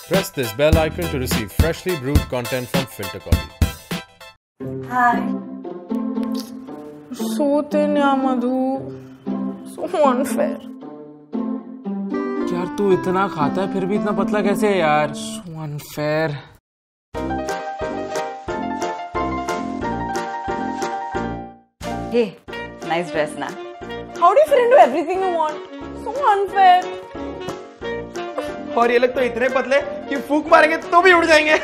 Press this bell icon to receive freshly brewed content from FilterCopy. Hi. So thin, yeah, Madhu. So unfair. यार तू इतना खाता है फिर भी इतना पतला कैसे है यार? So unfair. Hey, nice dress na. How do you fit into everything you want? So unfair. और ये लोग तो इतने पतले कि फूंक मारेंगे तो भी उड़ जाएंगे.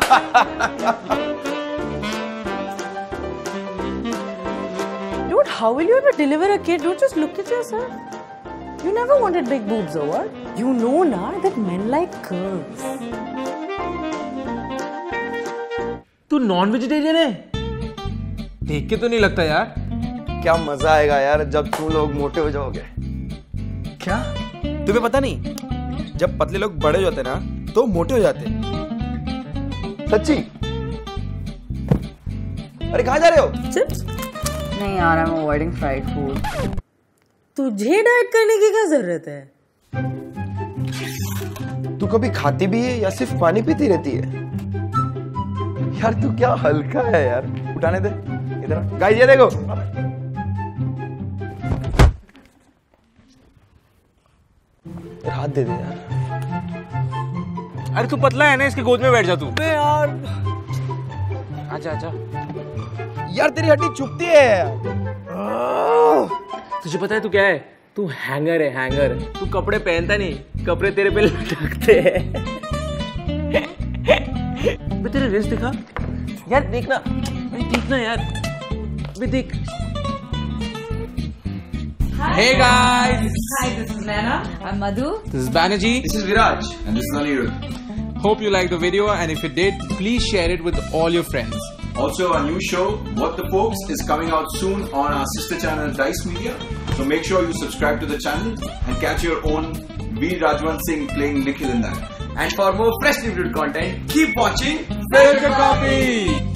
Dude, how will you ever deliver a kid? Dude, just look at yourself. You never wanted big boobs or what? You know na that men like curves. तू नॉन वेजिटेरियन है? देख के तो नहीं लगता यार. क्या मजा आएगा यार जब तुम लोग मोटे हो जाओगे. क्या? तुम्हें पता नहीं? जब पतले लोग बड़े हो जाते ना तो मोटे हो जाते. सच्ची? अरे कहाँ जा रहे हो? Chips? नहीं यार, I'm avoiding fried food. तुझे डाइट करने की क्या जरूरत है? तू कभी खाती भी है या सिर्फ पानी पीती रहती है? यार तू क्या हल्का है यार. उठाने दे. इधर गाइस ये देखो. हाथ दे दे यार. अरे तू पतला है ना, इसके गोद में बैठ जा तू. बे यार. आजा आजा. यार तेरी हड्डी चुभती है. तुझे पता है तू क्या है? तू हैंगर है, हैंगर. तू कपड़े पहनता नहीं, कपड़े तेरे पे लटकते हैं. बे तेरे रिस्ट दिखा यार. देखना, देखना यार. बे देख. Hey guys! Hi, this is Nayana. I'm Madhu. This is Banerjee. This is Viraj. And this is Aniruddha. Hope you liked the video, and if you did, please share it with all your friends. Also, our new show, What the Folks, is coming out soon on our sister channel, Dice Media. So make sure you subscribe to the channel and catch your own Veer Rajwant Singh playing Nikhil in that. And for more freshly brewed content, keep watching FilterCopy!